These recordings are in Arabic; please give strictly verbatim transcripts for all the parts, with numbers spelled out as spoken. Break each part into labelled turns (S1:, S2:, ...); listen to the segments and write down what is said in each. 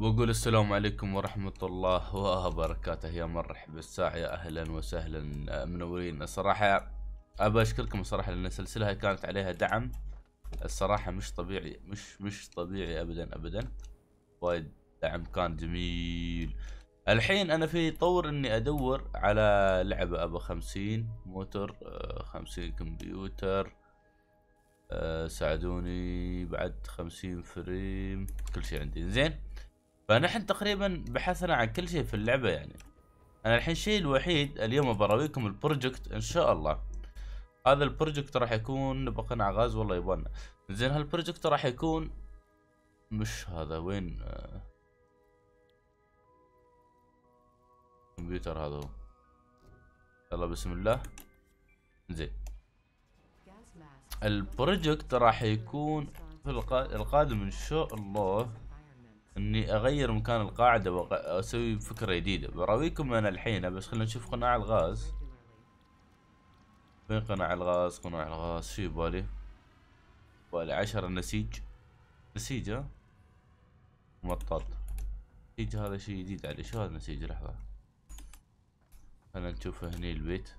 S1: بقول السلام عليكم ورحمة الله وبركاته. يا مرحبا بالساعة، يا أهلا وسهلا. آه، منورين الصراحة. أبى أشكركم الصراحة لأن السلسلة هاي كانت عليها دعم الصراحة مش طبيعي، مش مش طبيعي أبدا أبدا. وايد دعم كان جميل. الحين أنا في طور إني أدور على لعبة. أبى خمسين موتور، آه، خمسين كمبيوتر، آه، ساعدوني بعد خمسين فريم، كل شيء عندي زين. فنحن تقريبا بحثنا عن كل شيء في اللعبة يعني. انا الحين الشيء الوحيد اليوم براويكم البروجكت ان شاء الله. هذا البروجكت راح يكون بقنا على غاز، والله يبغالنا. زين هالبروجكت راح يكون مش هذا وين آه، كمبيوتر هذا هو. يلا بسم الله. زين البروجكت راح يكون في القا- القادم ان شاء الله اني اغير مكان القاعدة واسوي فكرة جديدة براويكم انا الحين. بس خلينا نشوف قناع الغاز. فين قناع الغاز؟ قناع الغاز شي بالي بالي عشرة نسيج. نسيج ها مطاط. نسيج هذا شي جديد علي. شو هذا نسيج؟ لحظة خلينا نشوف هني البيت.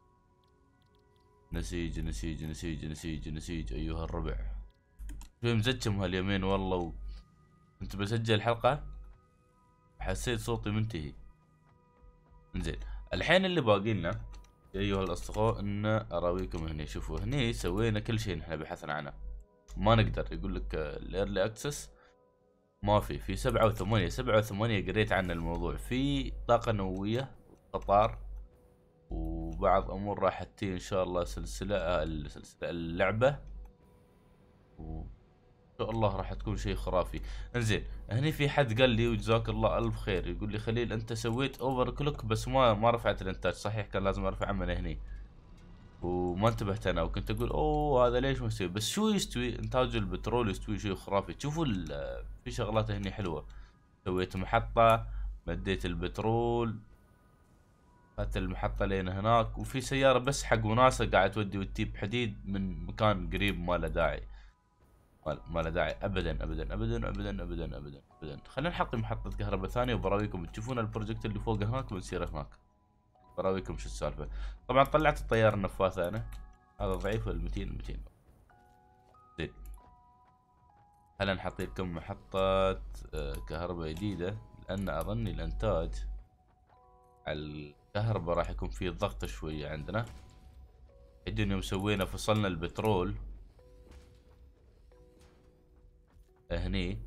S1: نسيج نسيج نسيج نسيج نسيج ايها الربع. في مزجم هاليمين والله و... كنت بسجل حلقة حسيت صوتي منتهي. انزين الحين اللي باقي لنا ايها الاصدقاء ان اراويكم هني. شوفوا هني سوينا كل شيء نحن بحثنا عنه. ما نقدر يقول لك الايرلي اكسس ما في. في سبعة وثمانية سبعة وثمانية قريت عن الموضوع. في طاقة نووية، قطار، وبعض امور راح تجي ان شاء الله. سلسلة آه، السلسلة اللعبة وان شاء الله راح تكون شيء خرافي. انزين هني في حد قال لي وجزاك الله الف خير، يقول لي خليل انت سويت اوفر كلوك بس ما ما رفعت الانتاج. صحيح كان لازم ارفعه من هني وما انتبهت انا، وكنت اقول اوه هذا ليش ما يستوي. بس شو يستوي؟ انتاج البترول يستوي شيء خرافي. تشوفوا في شغلات هني حلوة. سويت محطة، مديت البترول، اخذت المحطة لين هناك، وفي سيارة بس حق وناسة قاعد تودي وتجيب حديد من مكان قريب ما له داعي. ما ما له داعي ابدا ابدا ابدا ابدا ابدا ابدا ابدا. خلينا نحط محطة كهرباء ثانية وبراويكم تشوفون البروجكت اللي فوق هناك ونسير هناك. براويكم شو السالفة. طبعا طلعت الطيار النفاثة انا. هذا ضعيف ولا ميتين ميتين. زين خلينا نحط لكم محطة آه، كهرباء جديدة، لان اظني الانتاج على الكهرباء راح يكون فيه ضغط شوية عندنا. الحين يوم سوينا فصلنا البترول هني،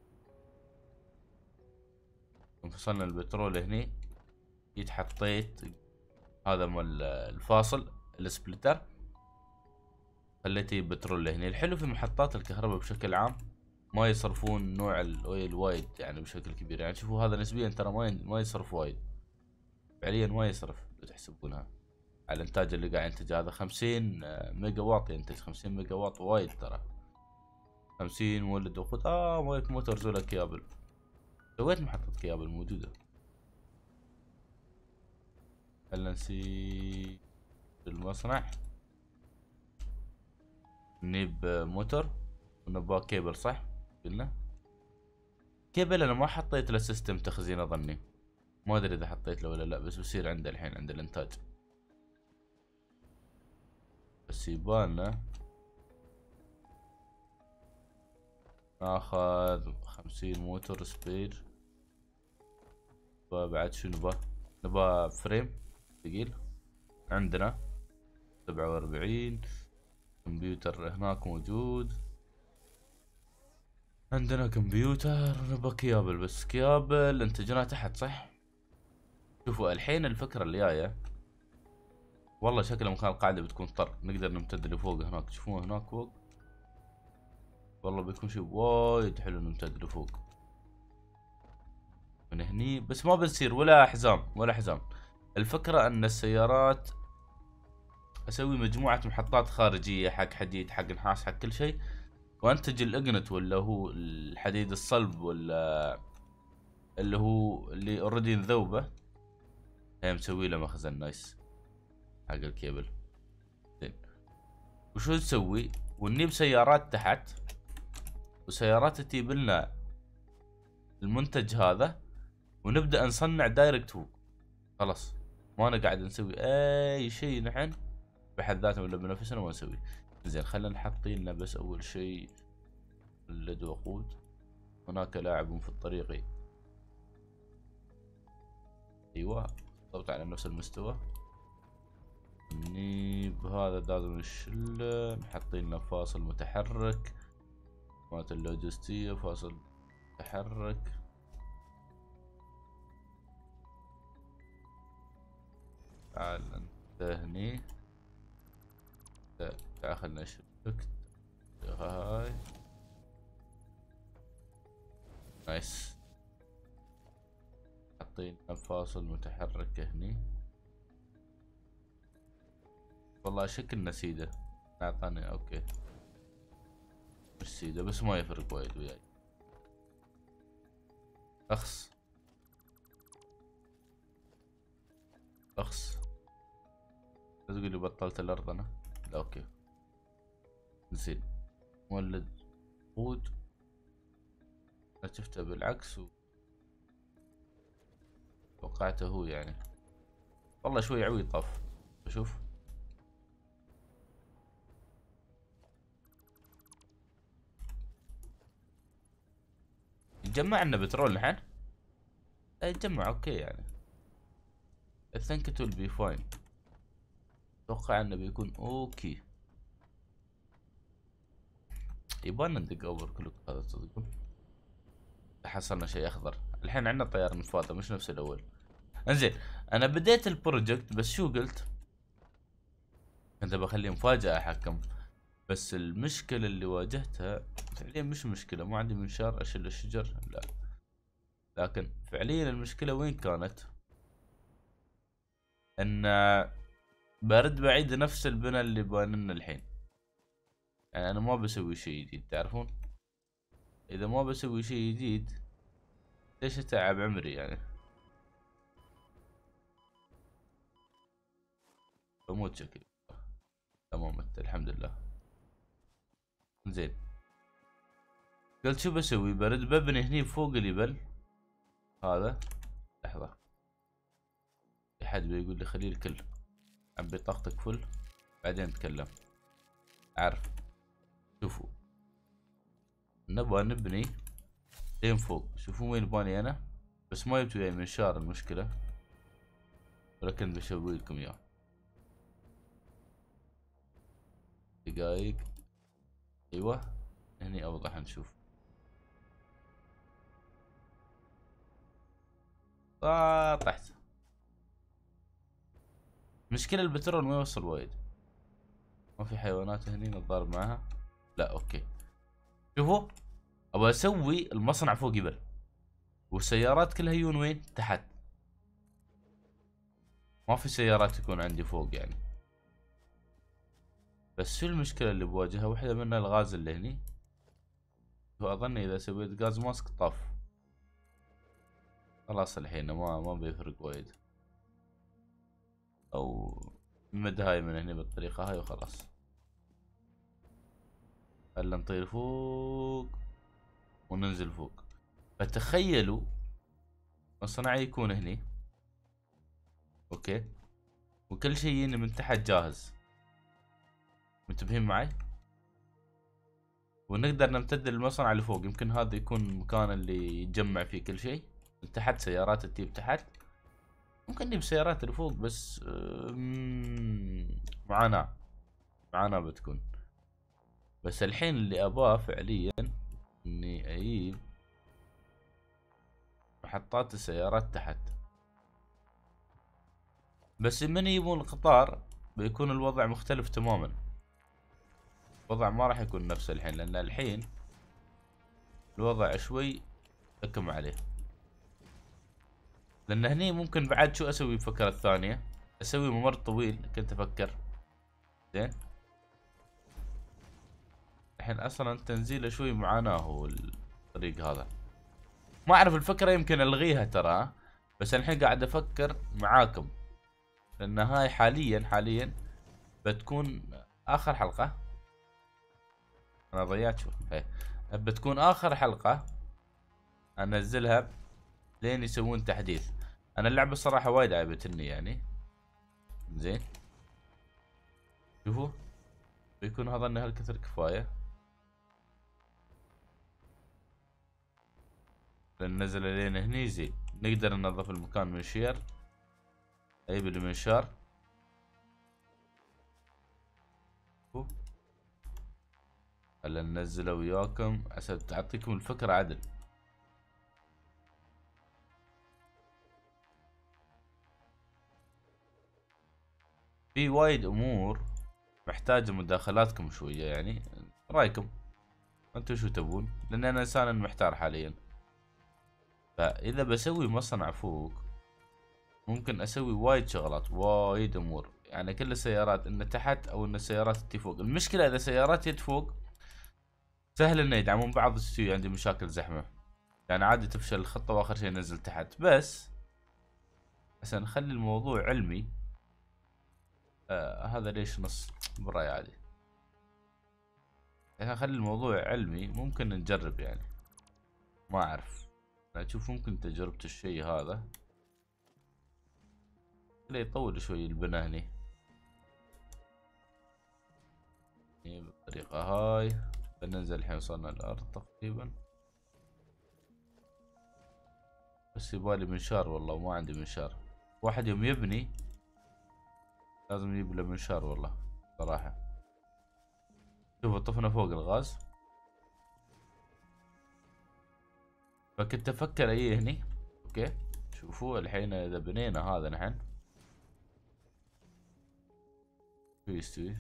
S1: يوم فصلنا البترول هني جيت حطيت هذا مال الفاصل السبلتر، خليتي بترول هني. الحلو في محطات الكهرباء بشكل عام ما يصرفون نوع الاويل وايد يعني بشكل كبير. يعني شوفوا هذا نسبيا ترى ما ما يصرف وايد، فعليا ما يصرف لو تحسبونها على الانتاج اللي قاعد ينتج. هذا خمسين ميجا واط ينتج. خمسين ميجا واط وايد ترى. خمسين مولد وقود. اه مالك موتورز ولا كيابل. سويت محطة كيابل موجودة. خلنا نسي المصنع نجيب موتور ونبغى كيبل. صح قلنا كيبل. انا ما حطيت له سيستم تخزين اظني، ما ادري اذا حطيت له ولا لا، بس بصير عنده الحين عند الانتاج. بس يبالنا ناخذ خمسين موتور سبير. بعد شو نبغى؟ نبغى فريم ثقيل عندنا سبعة واربعين. كمبيوتر هناك موجود عندنا. كمبيوتر نبغى كيابل. بس كيابل انتجناه تحت صح. شوفوا الحين الفكرة اللي جاية والله شكل مكان القاعدة بتكون طر. نقدر نمتد لفوق هناك. تشوفون هناك فوق والله بيكون شيء وايد حلو. نمتد لفوق من هني. بس ما بنصير ولا حزام ولا حزام. الفكرة ان السيارات اسوي مجموعة محطات خارجية حق حديد حق نحاس حق كل شيء، وانتج الاجنت ولا هو الحديد الصلب ولا اللي هو اللي اوريدي نذوبه. هي مسوي له مخزن نايس حق الكيبل. زين وشو نسوي؟ ونجيب سيارات تحت، وسيارات تجيب لنا المنتج هذا ونبدأ نصنع دايركت فوق. خلاص ما انا قاعد نسوي اي شيء نحن بحد ذاته ولا بنفسنا ما نسوي. زين خلينا نحط لنا بس اول شيء اللد وقود. هناك لاعب في الطريق. ايوه ضبط على نفس المستوى. نجيب هذا لازم نشله. نحط لنا فاصل متحرك مالت اللوجستية. فاصل متحرك. تعال انت هني. تعال خلنا نشبك هاي. نايس. حطينا فاصل متحرك هني. والله شكل نسيده اعطاني اوكي مش سيده بس ما يفرق وايد وياي. اخس اخس لا تقول لي بطلت الارض انا. لا اوكي نسيت مولد وقود. انا شفته بالعكس و توقعته هو يعني. والله شوي عوي طاف. شوف يتجمع لنا بترول نحن. يتجمع اوكي يعني. I think it will be fine. اتوقع انه بيكون اوكي. يبغالنا ندق اوفر كلوك هذا تصدقون. حصلنا شيء اخضر. الحين عندنا طيار نفاثة مش نفس الاول. انزين انا بديت البروجكت بس شو قلت؟ كنت بخليه مفاجأة احكم. بس المشكلة اللي واجهتها فعليا مش مشكلة. ما عندي منشار اشيل الشجر لا. لكن فعليا المشكلة وين كانت؟ ان برد بعيد نفس البناء اللي باننا الحين. يعني انا ما بسوي شيء جديد تعرفون. اذا ما بسوي شيء جديد ليش اتعب عمري يعني. بموت شكلي. تمام الحمد لله. زين قلت شو بسوي؟ برد ببني هني فوق الجبل هذا. لحظة في حد بيقول لي خليه الكل. عبي طاقتك فل بعدين نتكلم. عارف شوفوا نبغى نبني لين فوق. شوفوا وين باني انا بس ما جبت وياي منشار المشكلة. ولكن بسوي لكم اياه. دقايق ايوه هني اوضح نشوف. آه طحت. مشكلة البترول ما يوصل وايد. ما في حيوانات هني نتضارب معها. لا اوكي شوفوا ابغى اسوي المصنع فوق جبل والسيارات كلها يجون وين؟ تحت. ما في سيارات تكون عندي فوق يعني. بس شو المشكلة اللي بواجهها؟ واحدة منها الغاز اللي هني. واظن اذا سويت غاز ماسك طاف. خلاص الحين ما ما بيفرق وايد. او نمد هاي من هني بالطريقة هاي وخلاص. هلا نطير فوق وننزل فوق. فتخيلوا الصناعي يكون هني اوكي وكل شيء من تحت جاهز. منتبهين معي؟ ونقدر نمتد المصنع لفوق. يمكن هذا يكون المكان اللي يتجمع فيه كل شيء. تحت سيارات تجيب تحت. ممكن نجيب سيارات لفوق بس معاناة معاناة بتكون. بس الحين اللي اباه فعليا اني اجيب محطات السيارات تحت. بس من يبون القطار بيكون الوضع مختلف تماما. الوضع ما راح يكون نفس الحين لان الحين الوضع شوي اكم عليه. لان هني ممكن بعد شو اسوي الفكرة الثانية؟ اسوي ممر طويل كنت افكر. زين الحين اصلا تنزيله شوي معاناة هو الطريق هذا. ما اعرف الفكرة يمكن الغيها ترى. بس الحين قاعد افكر معاكم لان هاي حاليا حاليا بتكون اخر حلقة. انا ضيعت شو ايه بتكون اخر حلقة انزلها لين يسوون تحديث. انا اللعبة الصراحة وايد عجبتني يعني. زين شوفوا بيكون هذا هالكثر كفاية. لان نزل لين هني زين. نقدر ننظف المكان من شير. اجيب المنشار. هلا ننزله وياكم عشان تعطيكم الفكرة عدل. في وايد امور محتاجة مداخلاتكم شوية يعني. رايكم انتم شو تبون؟ لان انا انسان محتار حاليا. فاذا بسوي مصنع فوق ممكن اسوي وايد شغلات وايد امور يعني. كل السيارات ان تحت او ان السيارات تي فوق. المشكلة اذا سيارات يد فوق سهل انه يدعمون بعض. السيو عندي مشاكل زحمة يعني عادي تفشل الخطة واخر شيء نزل تحت. بس عشان نخلي الموضوع علمي. آه هذا ليش نص براي عادي. عشان نخلي الموضوع علمي ممكن نجرب يعني. ما اعرف انا اشوف ممكن تجربة الشيء هذا لا يطول شوي البناء هني. بالطريقة هاي بننزل الحين وصلنا الارض تقريبا. بس يبالي منشار والله وما عندي منشار. واحد يوم يبني لازم يجيب له منشار والله صراحة. شوفوا طفنا فوق الغاز. فكنت افكر ايه هني. اوكي شوفوا الحين اذا بنينا هذا نحن شو يستوي.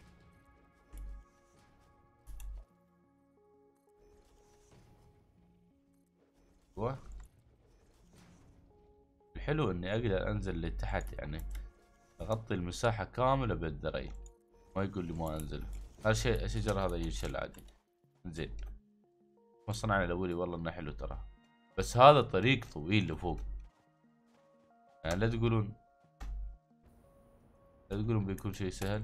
S1: ايوه الحلو اني اقدر انزل لتحت يعني اغطي المساحة كاملة بالدري. ما يقول لي ما انزل. هذا الشيء الشجر هذا ينشل عادي. زين مصنعنا الاولي والله انه حلو ترى. بس هذا طريق طويل لفوق يعني. لا تقولون لا تقولون بيكون شيء سهل.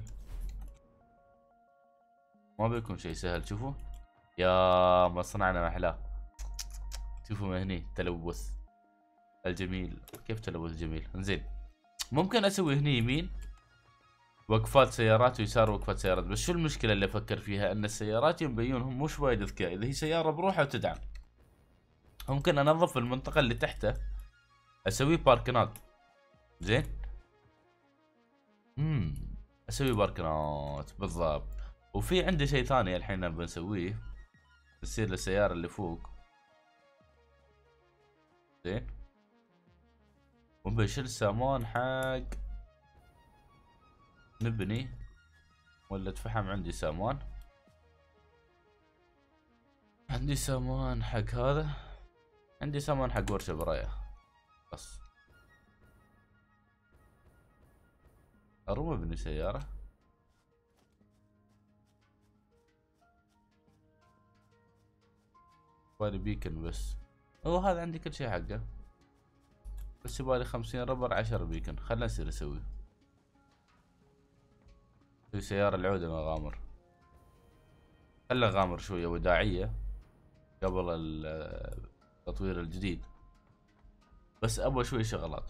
S1: ما بيكون شيء سهل. شوفوا يا مصنعنا ما احلاه. شوفوا من هني تلوث الجميل. كيف تلوث جميل؟ زين ممكن اسوي هني يمين وقفات سيارات ويسار وقفات سيارات. بس شو المشكلة اللي افكر فيها؟ ان السيارات ينبيونهم مش وايد ذكاء. اذا هي سيارة بروحها وتدعم ممكن انظف المنطقة اللي تحته اسوي باركنات. زين امم اسوي باركنات بالضبط. وفي عندي شيء ثاني الحين بنسويه بتصير للسيارة اللي فوق. زين وبنشيل سامان حق نبني ولا فحم. عندي سامان عندي سامان حق هذا. عندي سامان حق ورشة براية بس. اروم ابني سيارة. بالي بيكن بس. هو هذا عندي كل شيء حقه. بس يبالي خمسين ربر عشرة بيكن. خلنا نصير نسوي في سيارة العودة مغامر. خلنا غامر شوية وداعية قبل التطوير الجديد. بس ابغى شوي شغلات.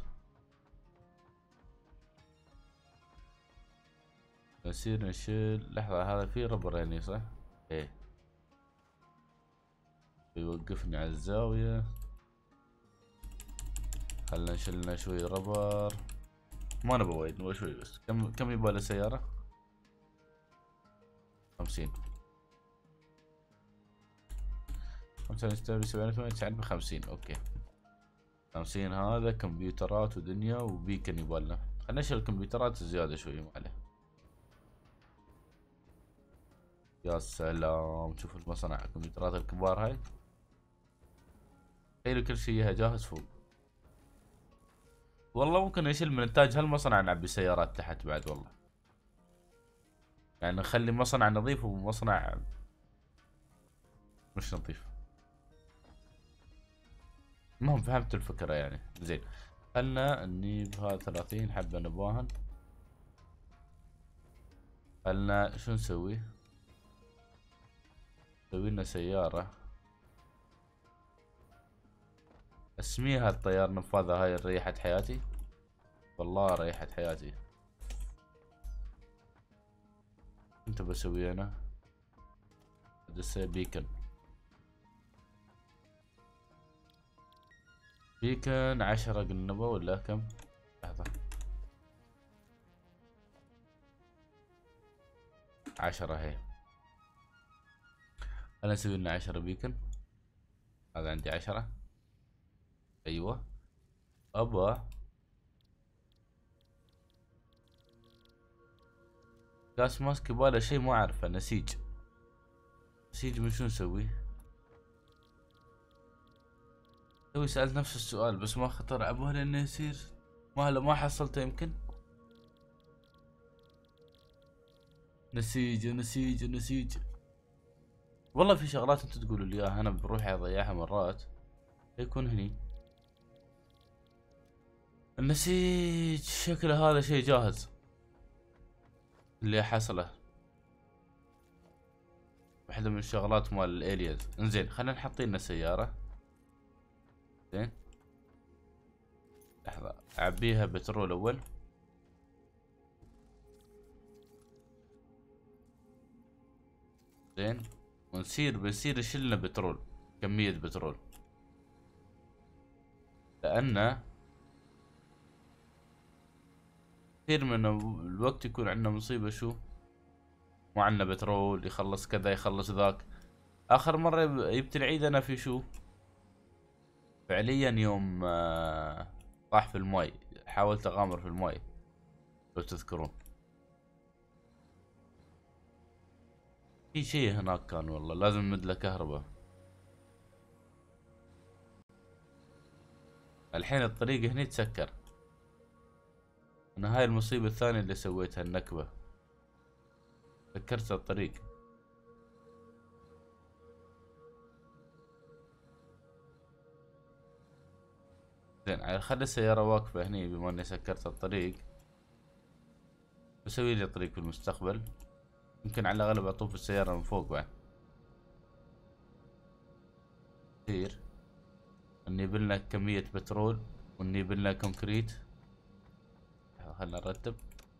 S1: نصير نشيل. لحظة هذا فيه ربر هني صح؟ ايه يوقفني على الزاوية. خلنا نشيل لنا شوي ربر. ما نبغى وايد نبغى شوي بس. كم كم يبغى سيارة؟ خمسين. خمسة يستوي سبعين ثمانية تسعين بخمسين. اوكي خمسين. هذا كمبيوترات ودنيا وبيكن يبالنا. خلنا نشيل الكمبيوترات زيادة شوي ما عليه. يا سلام شوف المصنع الكمبيوترات الكبار هاي. تخيلوا كل شيء جاهز فوق. والله ممكن نشيل من انتاج هالمصنع نعبي سيارات تحت بعد والله. يعني نخلي مصنع نظيف ومصنع مش نظيف. المهم فهمت الفكرة يعني. زين خلنا نجيب هذا ثلاثين حبة نباهن. خلنا شو نسوي؟ نسوي لنا سيارة اسميها الطيار نفاذة. هاي ريحت حياتي والله، ريحت حياتي. كنت بسوي انا ادس بيكن. بيكن عشرة قلنبه ولا كم؟ لحظة، عشرة هي. خلنا نسوي لنا عشرة بيكن. هذا عندي عشرة. ايوه ابا جاس ماسك يباله شيء ما اعرفه. نسيج. نسيج من شو نسوي؟ توي سألت نفس السؤال بس ما خطر على بالي انه يصير. ما هلا ما حصلته يمكن. نسيج نسيج نسيج. والله في شغلات انتم تقولوا لي اياها انا بروحي اضيعها مرات. يكون هني النسيج. شكله هذا شيء جاهز اللي حصله. واحدة من الشغلات مال الاليز. انزين خلينا نحط لنا سيارة. زين لحظة اعبيها بترول اول. زين ونسير بنسير يشيلنا بترول. كمية بترول. لأن كثير من الوقت يكون عندنا مصيبة. شو؟ ما عندنا بترول. يخلص كذا يخلص ذاك. آخر مرة جبت العيد أنا في شو؟ فعليا يوم آه، طاح في الماي. حاولت أغامر في الماي لو تذكرون. في شيء هناك كان والله لازم نمد له كهرباء. الحين الطريق هني تسكر. أنا هاي المصيبة الثانية اللي سويتها النكبة. سكرت الطريق. زين خلي السيارة واقفة هني بما اني سكرت الطريق. بسوي لي طريق في المستقبل. يمكن على الاغلب اطوف السيارة من فوق بعد. كثير اني بلنا كمية بترول واني بلنا كونكريت. خلنا نرتب.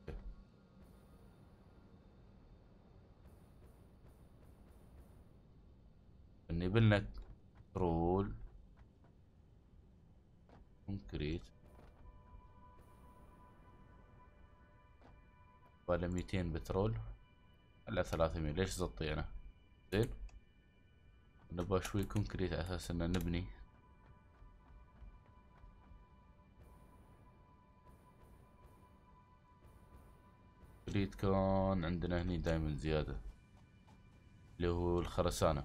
S1: اني بلنا بترول كونكريت. ولا ميتين بترول على ثلاثمية. ليش زطي انا؟ زين نبغى شوي كونكريت على اساس ان نبني. كونكريت كان عندنا هني دايما زيادة اللي هو الخرسانة.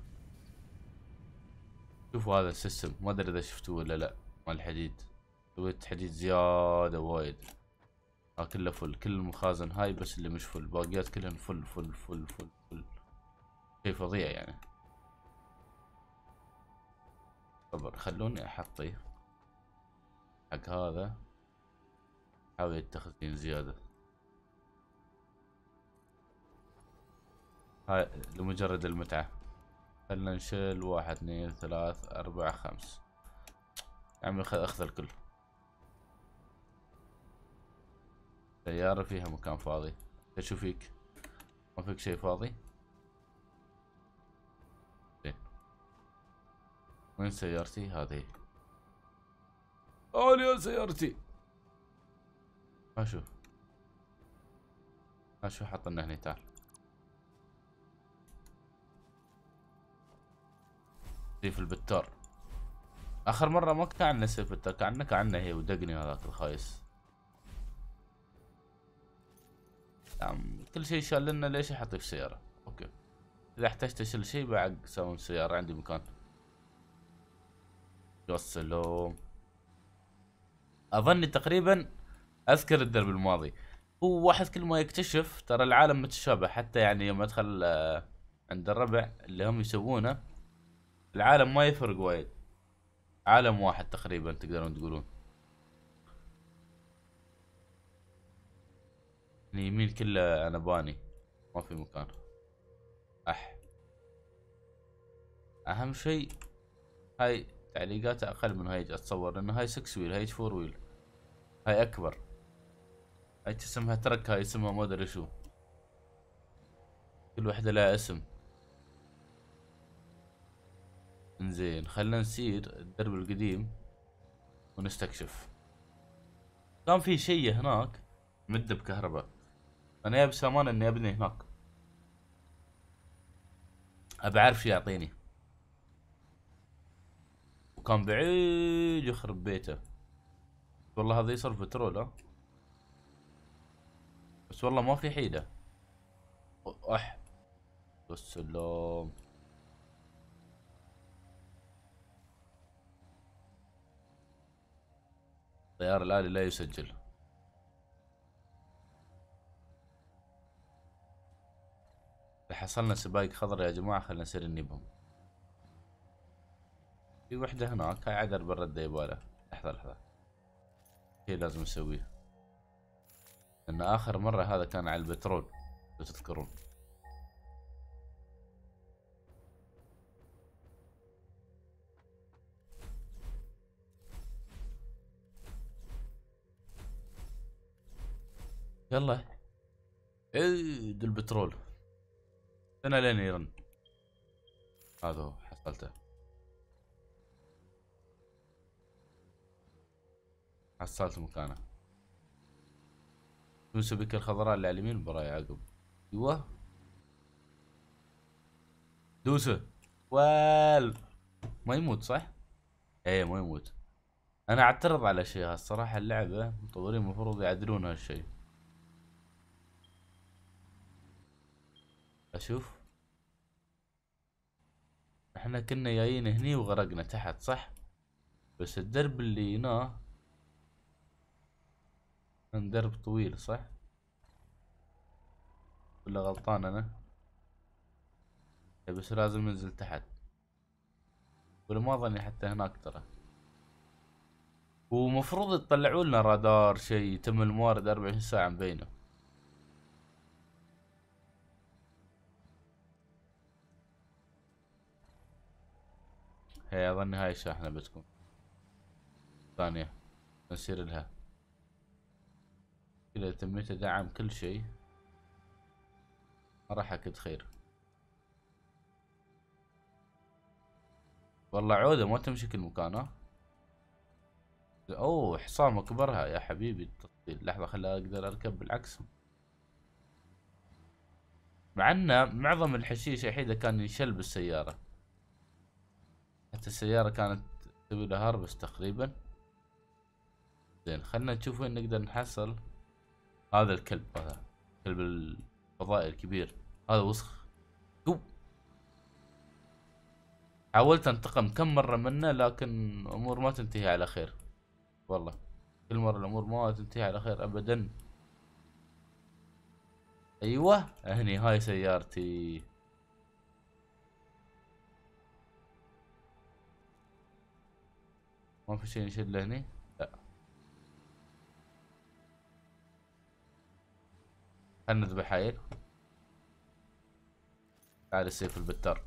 S1: شوفوا هذا السيستم ما ادري اذا شفتوه ولا لا مال الحديد. سويت حديد زيادة وايد. ها كله فل. كل المخازن هاي بس اللي مش فل. باقيات كلهن فل فل فل فل فل. شي فظيع يعني. صبر خلوني احطي حق هذا. حاول التخزين زيادة. هاي لمجرد المتعة. خلنا نشيل واحد اثنين ثلاث اربعة خمس. يا عمي اخذ الكل. سيارة فيها مكان فاضي. شو فيك؟ ما فيك شي فاضي؟ زين وين سيارتي؟ هذه. تعال يا سيارتي. ما شوف. ما شو حط لنا هني. تعال سيف البتار. اخر مرة ما كان عندنا سيف البتار. كان عندنا كان عندنا هي ودقني هذاك الخايس. نعم كل شيء شال لنا. ليش يحطي في السيارة؟ اوكي اذا احتجت اشيل شيء بعد سوي السيارة عندي مكان. يا سلام. اظني تقريبا اذكر الدرب الماضي. هو واحد كل ما يكتشف ترى العالم متشابه. حتى يعني يوم ادخل آه، عند الربع اللي هم يسوونه العالم ما يفرق وايد. عالم واحد تقريبا تقدرون تقولون. اليمين كله انا باني ما في مكان. اح اهم شيء هاي تعليقاتها اقل من هاي اتصور، لان هاي ستة ويل، هاي أربعة ويل، هاي اكبر. هاي اسمها ترك، هاي اسمها ما ادري شو، كل وحدة لها اسم. انزين خلنا نسير الدرب القديم ونستكشف. كان في شيء هناك مد بكهرباء، انا يا بسامان اني ابني هناك، ابى اعرف شو يعطيني، وكان بعيد يخرب بيته. والله هذا يصرف بترول ها، بس والله ما في حيلة. اح والسلام. التيار الآلي لا يسجل. حصلنا سبايك خضر يا جماعة، خلنا نسير نجيبهم. في وحدة هناك، هاي عدل برد يباله. لحظة لحظة، شي لازم نسويه، لأن آخر مرة هذا كان على البترول لو تذكرون. يلا عيد البترول، أنا لين يرن. هذا هو حصلته، حصلت مكانه. نسوي بك الخضراء اللي على اليمين براي عقب. ايوه دوسه. وال ما يموت صح؟ ايه ما يموت. انا اعترض على شيء الصراحة، اللعبة مطورين المفروض يعدلون هالشيء. اشوف احنا كنا جايين هني وغرقنا تحت صح؟ بس الدرب اللي هنا كان درب طويل صح؟ ولا غلطان انا؟ إيه بس لازم ننزل تحت، ولا ما ظني حتى هناك ترى. ومفروض يطلعوا لنا رادار شيء يتم الموارد أربعة وعشرين ساعة مبينه. هي اظن هاي الشاحنة بتكون ثانية نسير لها كذا، تميت دعم كل شيء، ما راح اكد خير. والله عودة ما تمشي كل مكان ها. اوه حصان مكبرها يا حبيبي التطبيل. لحظة خلي اقدر اركب بالعكس، مع ان معظم الحشيش الحين كان ينشل بالسيارة، حتى السيارة كانت تبي لها هربس تقريبا. زين خلنا نشوف وين نقدر نحصل هذا الكلب، هذا كلب الفضائي الكبير هذا وسخ. جو. حاولت انتقم كم مرة منه لكن امور ما تنتهي على خير، والله كل مرة الامور ما تنتهي على خير ابدا. ايوه هني هاي سيارتي. ما في شيء نشيله هني، لا. خلنا نذبح هايل. تعال السيف البتار.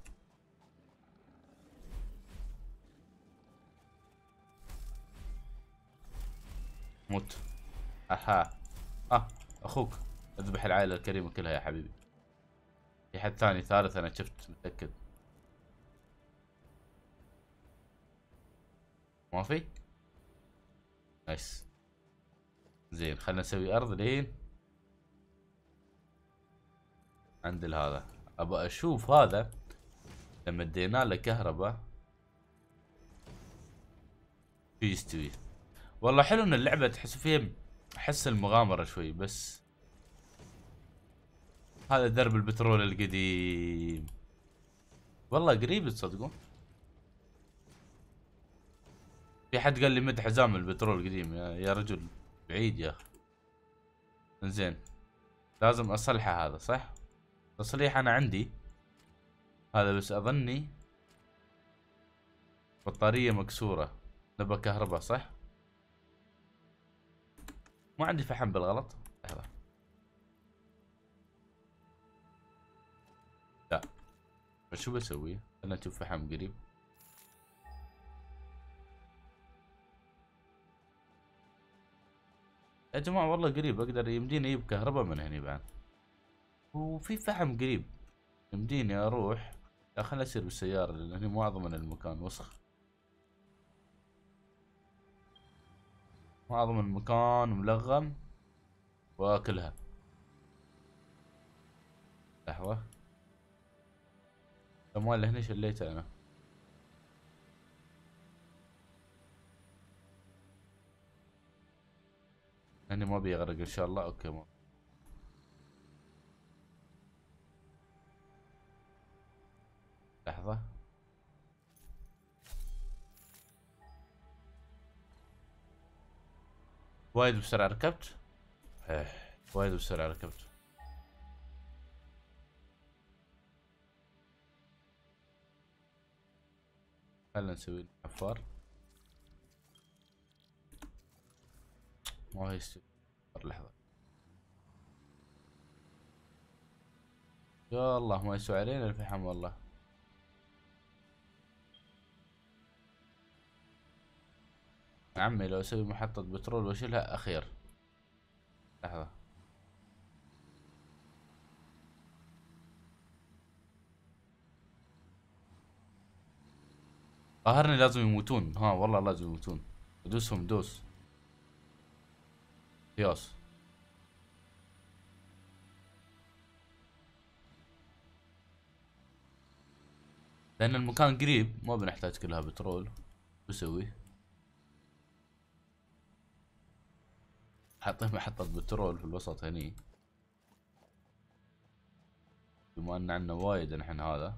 S1: موت. اها. اه اخوك. اذبح العائلة الكريمة كلها يا حبيبي. في حد ثاني ثالث انا شفت متأكد. ما في. نايس. زين خلنا نسوي ارض لين عند هذا. ابى اشوف هذا لما ادينا له كهرباء شو يستوي. والله حلو ان اللعبة تحس فيها احس المغامرة شوي، بس هذا درب البترول القديم والله قريب تصدقون. في حد قال لي مد حزام البترول القديم، يا, يا رجل بعيد يا اخي. زين لازم اصلحه هذا صح؟ تصليح انا عندي هذا، بس اظني بطارية مكسورة، نبى كهرباء صح؟ ما عندي فحم بالغلط. لحظة لا، بس شو بسوي؟ خلنا نشوف فحم قريب. يا جماعة والله قريب، اقدر يمديني اجيب كهرباء من هني بعد، وفي فحم قريب، يمديني اروح. لا خليني اسير بالسيارة لان هني مو اضمن المكان وسخ، مو اضمن المكان ملغم واكلها. لحظة، الاموال اللي هني شليتها انا. هني ما بيغرق ان شاء الله. اوكي ما. لحظة، وايد بسرعة ركبت. ايه وايد بسرعة ركبت. خلنا نسوي حفار. ما هي يستوي. لحظة، يا الله ما يسوي علينا الفحم والله. يا عمي لو اسوي محطة بترول واشيلها اخير. لحظة، قاهرني لازم يموتون. ها والله لازم يموتون. دوسهم دوس. ياس. لان المكان قريب ما بنحتاج كلها بترول. بسوي حطيت محطة بترول في الوسط هني، بما ان عندنا وايد نحن هذا.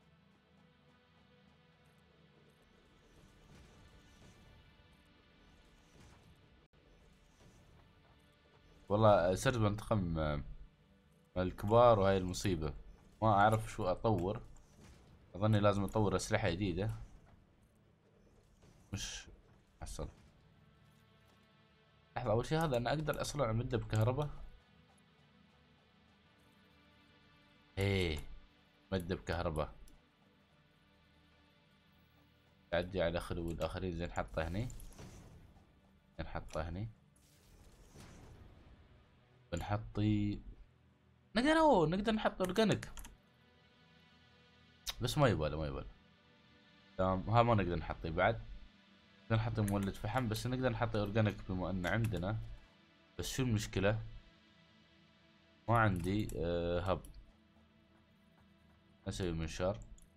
S1: والله صرت بنتقم من الكبار وهاي المصيبة. ما اعرف شو اطور. اظني لازم اطور اسلحة جديدة. مش حصل. لحظة، اول شي هذا انا اقدر اصلا امده بكهرباء. ايه مده بكهرباء. تعدي على خلو الاخرين. زين حطه هني، زين حطه هني. بنحطي نقدر اوه نقدر نحط اورجانيك، بس ما يباله ما يباله. تمام ها ما نقدر نحطيه بعد. نقدر نحطي مولد فحم، بس نقدر نحطي اورجانيك بما ان عندنا. بس شو المشكلة؟ ما عندي أه هب. اسوي منشار.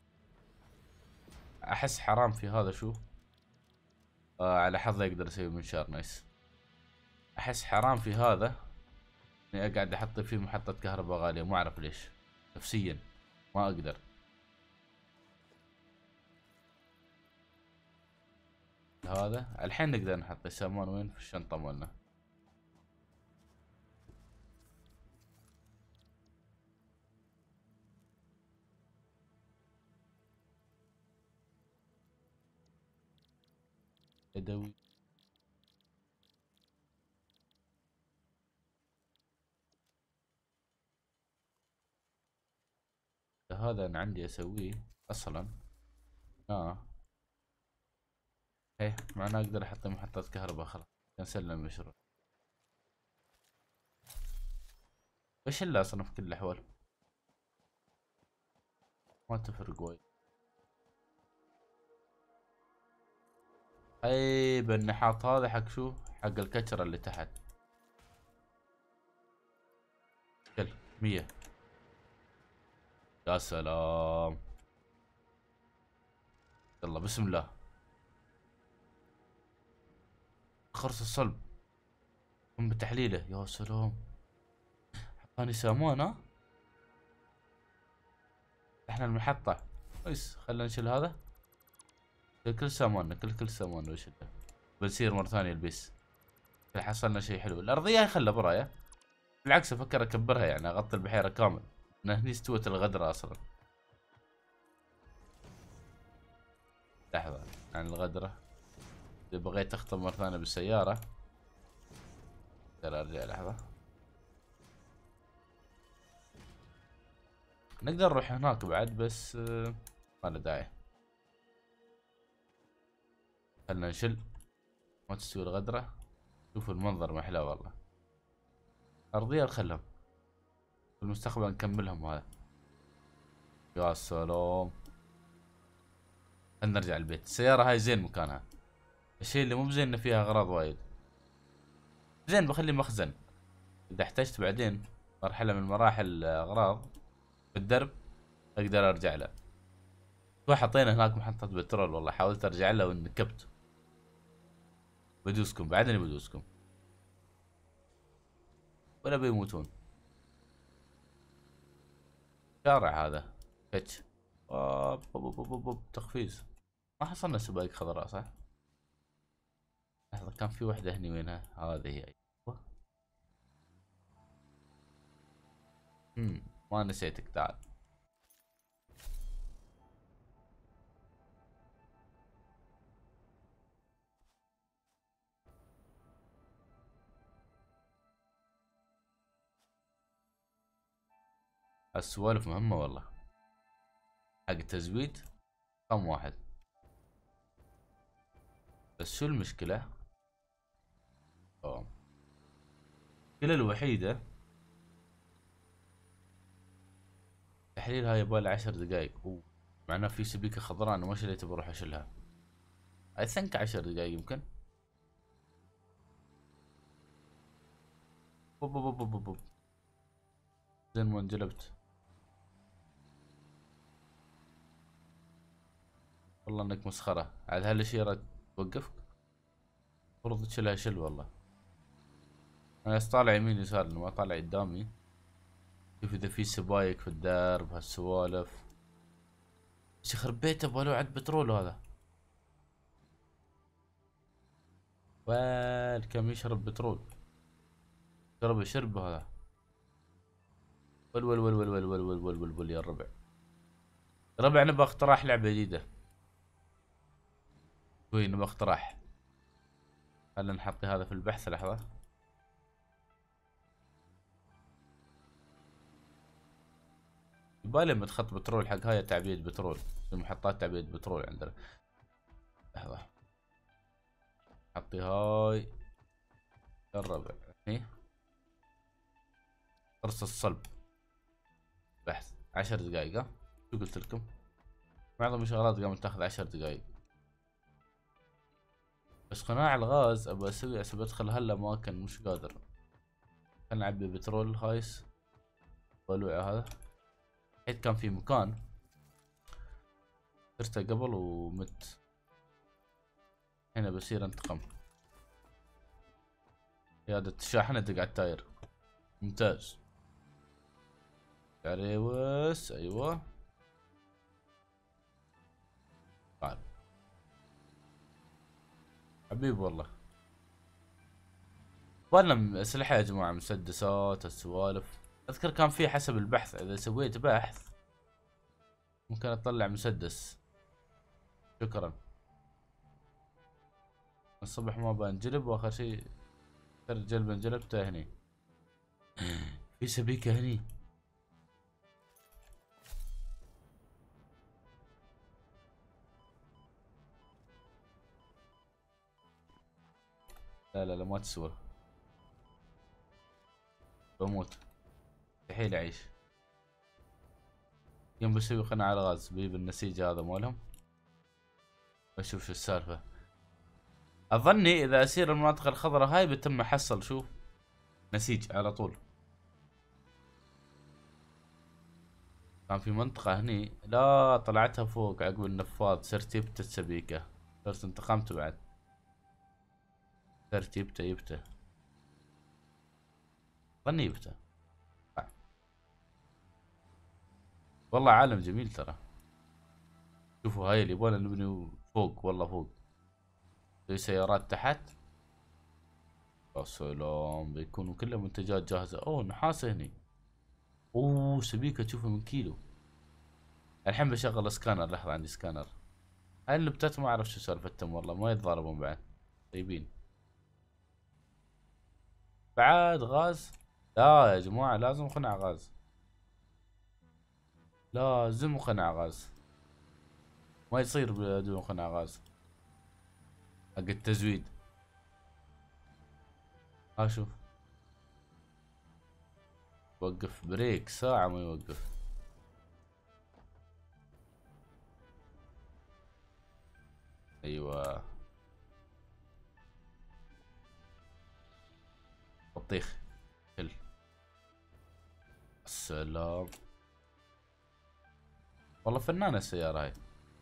S1: احس حرام في هذا. شو آه على حظي اقدر اسوي منشار نايس. احس حرام في هذا اني اقعد احط فيه محطة كهرباء غالية. ما اعرف ليش، نفسيا ما اقدر. هذا الحين نقدر نحط السامان وين؟ في الشنطة مالنا. يدوي. هذا انا عندي اسويه اصلا. اه ايه معناه اقدر احط محطة كهرباء. خلاص نسلم المشروع. ايش اللي اصلا في كل الاحوال ما تفرق وايد. اي بالنحاط هذا حق شو؟ حق الكترة اللي تحت. كل مية. يا سلام. يلا بسم الله. خرص الصلب. قم بتحليله. يا سلام. حطاني سامان. ها احنا المحطة. كويس خلينا نشيل هذا. كل كل ساماننا كل كل ساماننا نشيله. بنصير مرة ثانية البيس. حصلنا شيء حلو. الأرضية خلها برايا. بالعكس أفكر أكبرها يعني أغطي البحيرة كامل. أنا هني استوت الغدرة أصلا. لحظة عن الغدرة. إذا بغيت أخطب مرة ثانية بالسيارة ترى أرجع. لحظة، نقدر نروح هناك بعد بس آه، ما له داعي. خلنا نشل. ما تستوي الغدرة. شوف المنظر محلاه والله. ارضية خلهم في المستقبل نكملهم هذا. يا سلام. خلنا نرجع البيت. السيارة هاي زين مكانها. الشيء اللي مو بزين انه فيها اغراض وايد. زين بخلي مخزن اذا احتجت بعدين مرحلة من مراحل اغراض في الدرب اقدر ارجع له. واحد حطينا هناك محطة بترول والله حاولت ارجع له ونكبت. بدوسكم بعدني بدوسكم ولا بيموتون. شارع هذا كتش. أوب أوب أوب أوب أوب. تخفيز. ما حصلنا سبايك خضراء صح؟ لحظة كان في وحدة هني وينها؟ هذه هي. ايوه. امم ما نسيتك تعال. السوالف مهمة والله. حق التزويد كم واحد. بس شو المشكلة؟ اوه. المشكلة الوحيدة تحليل هاي يبغى عشر دقايق. اوه معناه في سبيكة خضراء انا ما شريتها بروح اشيلها. اي ثينك عشر دقايق يمكن. بوب بوب بوب بوب. زين ما انجلبت. والله انك مسخرة عاد هالاشياء توقفك. المفروض تشيلها شل والله. انا طالع يمين يسار ما طالع قدامي. شوف اذا في سبايك في الدرب هالسوالف. ايش يخرب بيته يبغى عد بترول هذا. وال كم يشرب بترول. شرب شرب هذا. ول ول ول ول ول ول ول ول ول ول يا الربع. ربع نبغى اقتراح لعبة جديدة. شوي نبغى اقتراح. خلنا نحط هذا في البحث لحظة. يبالي متخط بترول حق هاي تعبية بترول. في محطات تعبية بترول عندنا. لحظة. حطي هاي الربع هني. قرص الصلب. بحث عشر دقايق ها. شو قلت لكم؟ معظم الشغلات قامت تاخذ عشر دقايق. بس قناع الغاز ابى اسوي ابى ادخل هالاماكن مش قادر. خلنا نعبي بترول هايس. ولوع هذا. حيث كان في مكان درته قبل ومت. هنا بصير انتقم. قيادة الشاحنة دق على التاير. ممتاز. عريوس ايوه. تعال حبيب والله. بالنا اسلحة يا جماعة مسدسات السوالف. اذكر كان في حسب البحث اذا سويت بحث ممكن اطلع مسدس. شكرا. الصبح ما بنجلب واخر شيء جلب انجلبته هني. في سبيكة هني. لا لا لا ما تسوى. بموت. مستحيل اعيش. يوم بسوي قناع الغاز بجيب النسيج هذا مالهم. بشوف شو السالفة. اظني اذا اسير المناطق الخضراء هاي بتم احصل شوف نسيج على طول. كان في منطقة هني لا طلعتها فوق عقب النفاض صرت يبت السبيكة. صرت انتقمت بعد. صرت يبته يبته. ظني يبته. والله عالم جميل ترى. شوفوا هاي اللي يبغانا نبني فوق والله فوق. في سيارات تحت. يا سلام بيكونوا كلها منتجات جاهزة. اوه نحاسة هني. اوه سبيكة تشوفها من كيلو. الحين بشغل سكانر لحظة عندي سكانر. هاي اللبتات ما اعرف شو سالفتهم والله ما يتضاربون بعد. طيبين. بعد غاز. لا يا جماعة لازم قناع غاز. لازم قناع غاز. ما يصير بدون قناع غاز. حق التزويد. ها شوف. وقف بريك ساعة ما يوقف. ايوه بطيخ كل. السلام. والله فنانة السيارة هاي.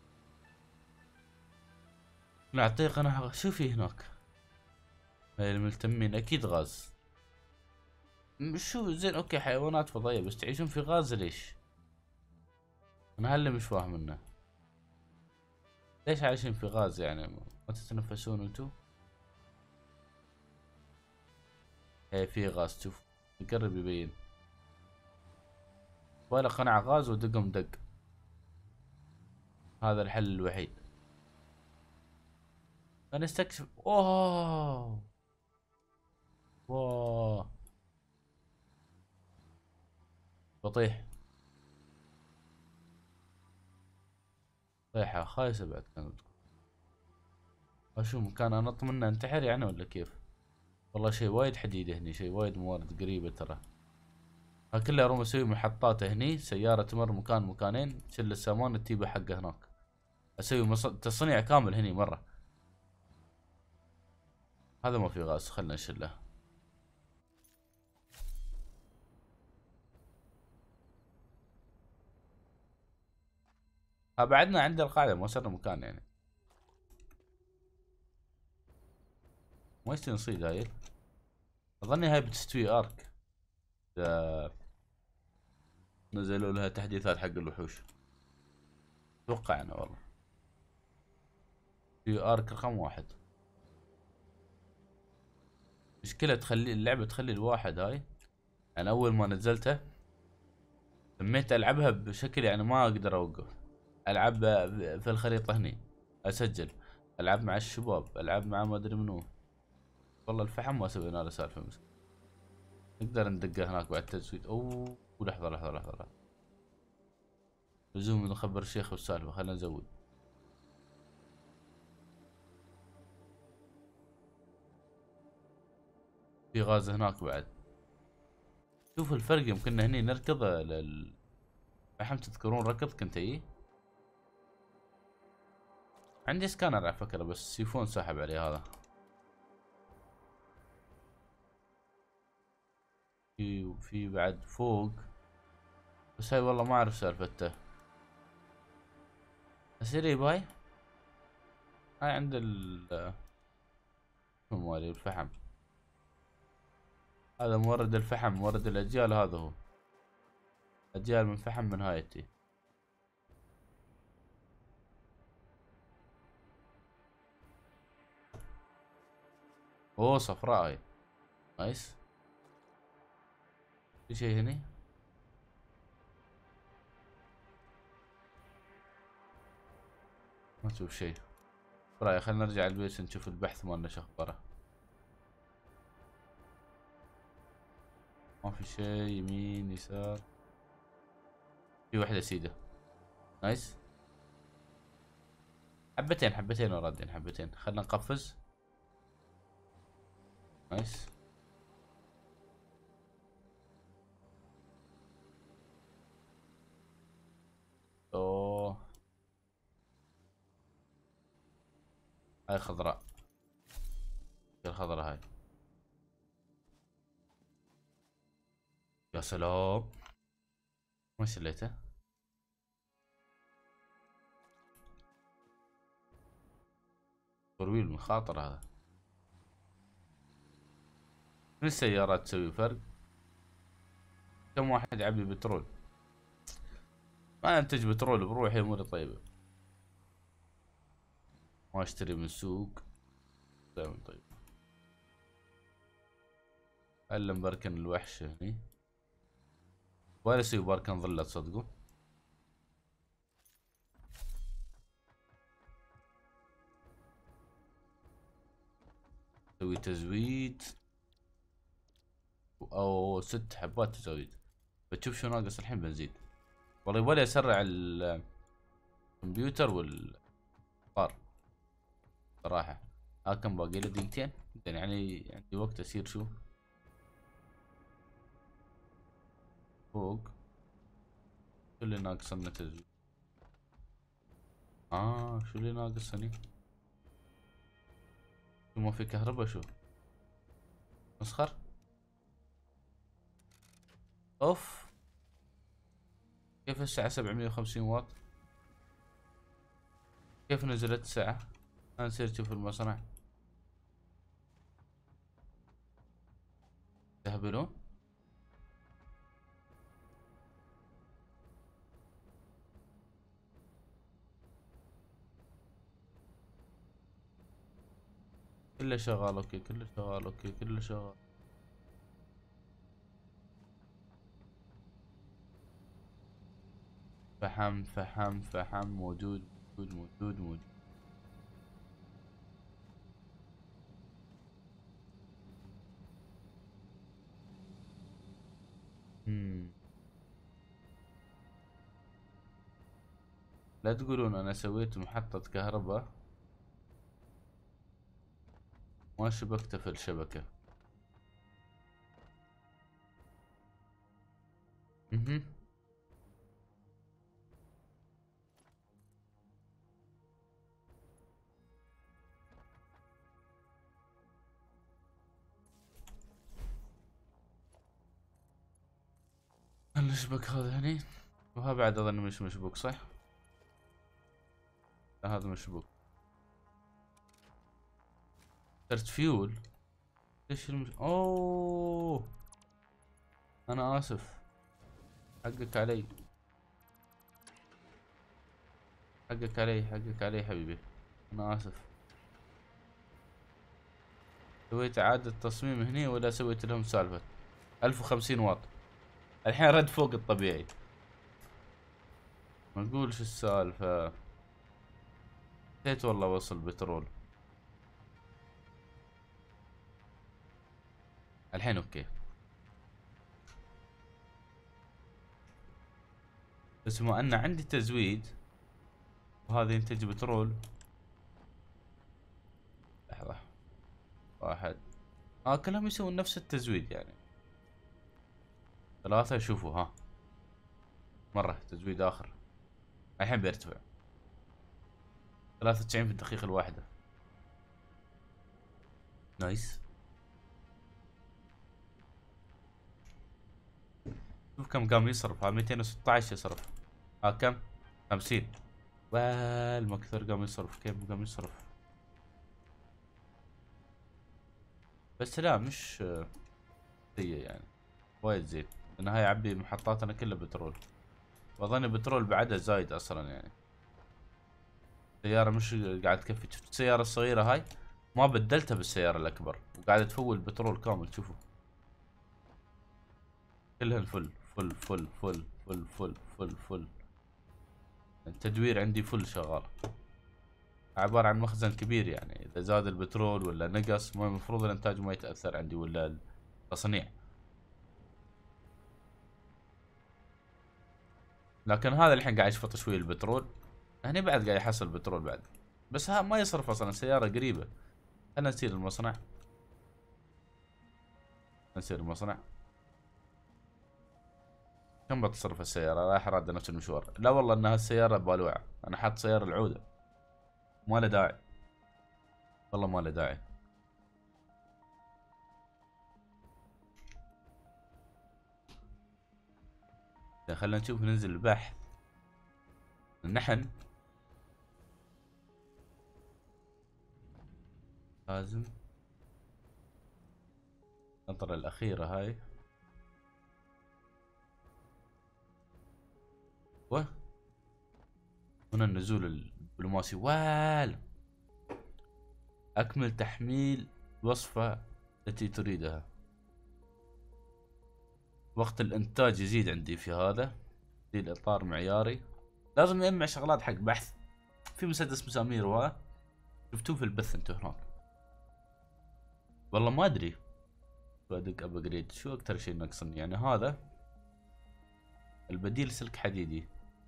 S1: نعطيك انا شو في هناك؟ هاي الملتمين اكيد غاز. شو زين اوكي حيوانات فضائية بس تعيشون في غاز ليش؟ انا هاللي مش فاهم منه. ليش عايشين في غاز يعني ما تتنفسون انتو؟ ايه في غاز شوف يقرب يبين. ولا قناع غاز ودقم دق. هذا الحل الوحيد. فنستكشف. اوه واو بطيح. طيحة خايسة بعد كانت. اشوف مكان انط منه انتحر يعني ولا كيف؟ والله شيء وايد حديد هني شيء وايد موارد قريبة ترى. ها كله اروم اسوي محطات هني سيارة تمر مكان مكانين تشيل السامان التيبة حقه هناك. اسوي مص... تصنيع كامل هني مرة. هذا ما في غاز خلنا نشله. ها بعدنا عند القاعدة ما صرنا مكان يعني. ما يصير نصيد هاي. اظني هاي بتستوي ارك. اذا نزلوا لها تحديثات حق الوحوش. اتوقع انا والله. في ارك رقم واحد. مشكلة تخلي اللعبة تخلي الواحد هاي. انا اول ما نزلته سميت العبها بشكل يعني ما اقدر اوقف. العب في الخريطة هني. اسجل. العب مع الشباب العب مع ما ادري منو. والله الفحم ما سوينا له سالفة مسكين. نقدر ندقه هناك بعد تزويد. اوه لحظة لحظة لحظة لحظة. لزوم نخبر الشيخ والسالفة خلينا نزود. في غاز هناك بعد. شوف الفرق يمكن هني نركض لل فحم تذكرون ركض كنت ايه. عندي سكانر على فكرة بس سيفون ساحب عليه هذا. في وفي بعد فوق. بس هاي والله ما اعرف سالفته. اسيري باي. هاي عند ال مالي الفحم. هذا مورد الفحم مورد الاجيال هذا هو. اجيال من فحم من هايتي. اوه صفراء هاي. نايس. في شيء هني. ما اشوف شيء. برايي خلينا نرجع البيت نشوف البحث مالنا شو اخباره. ما في شيء يمين يسار. في وحدة سيدة. نايس. حبتين حبتين ورادين حبتين خلنا نقفز. نايس. اوه هاي خضراء. الخضراء هاي. يا سلام. ما شليته. فرويل مخاطر هذا. من السيارات تسوي فرق. كم واحد يعبي بترول. ما انتج بترول بروحي اموري طيبة. ما اشتري من السوق. دائما طيب. الا مبركن الوحش هني. ولا اسوي بركن ظلة تصدقوا. اسوي تزويد. او ست حبات تزويد. بتشوف شو ناقص الحين بنزيد. والله يبغالي اسرع الكمبيوتر والطار صراحة. ها كم باقي له دقيقتين يعني عندي وقت اسير شو. فوق. شو اللي ناقص لنا تزويد؟ اه شو اللي ناقص هني؟ شو ما في كهرباء شو؟ مسخر؟ اوف. كيف الساعة سبعمية وخمسين واط؟ كيف نزلت الساعة؟ انا نصير اشوف المصنع. تهبلون؟ كله شغال اوكي، كله شغال اوكي، كله شغال. فحم فحم فحم موجود موجود موجود موجود. مم. لا تقولون انا سويت محطة كهرباء ما شبكته في الشبكة. اها. الشبك هذا هني، وها بعد اظن مش مشبوك صح؟ لا هذا مشبوك. صرت فيول. ليش المش... اوه انا اسف. حقك علي، حقك علي، حقك علي حبيبي. انا اسف. سويت اعادة تصميم هني ولا سويت لهم سالفة؟ ألف وخمسين واط الحين رد فوق الطبيعي. ما نقول شو السالفة. نسيت والله وصل بترول. الحين اوكي. بس بما ان عندي تزويد وهذا ينتج بترول. لحظة. واحد. اه كلهم يسوون نفس التزويد يعني. ثلاثة شوفوا ها. مرة تزويد اخر. الحين بيرتفع. ثلاثة وتسعين في الدقيقة الواحدة. نايس. شوف كم قام يصرف. ها مئتين وستة عشر يصرف. ها كم؟ خمسين. ما كثر قام يصرف. كيف قام يصرف؟ بس لا مش سيء يعني. وايد زين. لان هاي يعبي محطاتنا كلها بترول. واظن البترول بعدها زايد اصلا يعني. السيارة مش قاعد تكفي. شفت السيارة الصغيرة هاي ما بدلتها بالسيارة الأكبر وقاعدة تفول بترول كامل. شوفوا كلها الفل فل فل فل فل فل فل فل. التدوير عندي فل شغال. عبارة عن مخزن كبير يعني إذا زاد البترول ولا نقص ما المفروض الإنتاج ما يتأثر عندي ولا التصنيع. لكن هذا الحين قاعد يشفط شوي البترول. هني بعد قاعد يحصل بترول بعد. بس ها ما يصرف أصلا السيارة قريبة. خلنا نسير المصنع. نسير المصنع. كم بتصرف السيارة؟ رايح راد نفس المشوار. لا والله انها السيارة بالوعة. انا حاط سيارة العودة. ما له داعي. والله ما له داعي. خلينا نشوف ننزل البحث. النحن لازم النطرة الأخيرة هاي. و هنا النزول الدبلوماسي. وال أكمل تحميل الوصفة التي تريدها. وقت الإنتاج يزيد عندي في هذا. في الإطار معياري. لازم يجمع شغلات حق بحث. في مسدس مسامير و شفتوه في البث انتو هناك. والله ما ادري. بدق ابجريد. شو اكثر شيء ناقصني يعني هذا. البديل سلك حديدي.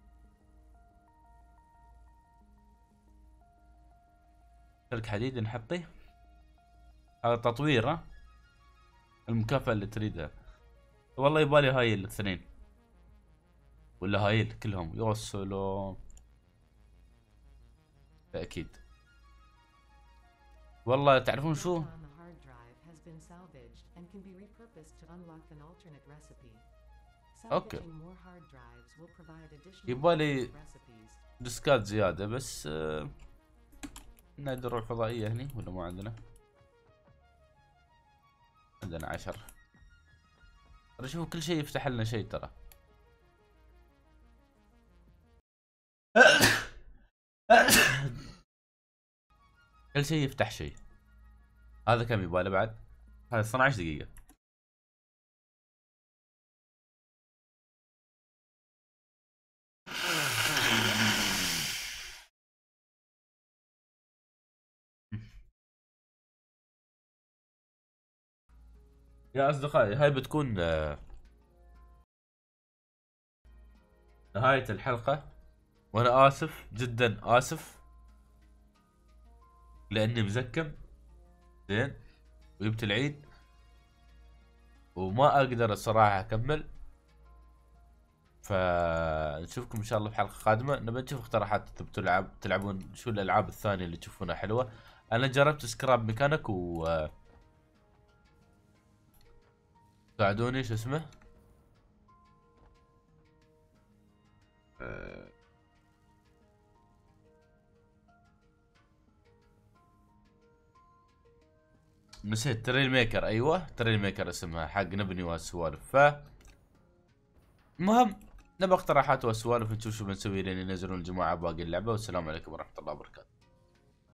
S1: سلك حديدي نحطه. هذا تطوير ها. المكافأة اللي تريدها. والله يبالي هاي الاثنين. ولا هايل كلهم؟ يا سلام. اكيد. والله تعرفون شو؟ اوكي. يبالي ديسكات زيادة بس. آه عندنا الدروع الفضائية هني ولا ما عندنا؟ عندنا عشر. ترى شوفوا كل شيء يفتح لنا شيء ترى. كل شيء يفتح شيء. هذا كم يباله بعد؟ هذا اثنتا عشرة دقيقة. يا اصدقائي هاي بتكون آه، نهاية الحلقة، وانا اسف جدا اسف لاني مزكم زين وجبت العيد وما اقدر الصراحة اكمل. فنشوفكم ان شاء الله في حلقة قادمة. نبي نشوف اقتراحات تبون تلعب تلعبون شو الالعاب الثانية اللي تشوفونها حلوة. انا جربت سكراب ميكانيك و آه، ساعدوني شو اسمه. أه... نسيت. تريل ميكر، ايوه تريل ميكر اسمها، حق نبني وهالسوالف. ف المهم نبى اقتراحات وسوالف نشوف شو بنسوي لين ينزلون الجماعة باقي اللعبة. والسلام عليكم ورحمة الله وبركاته.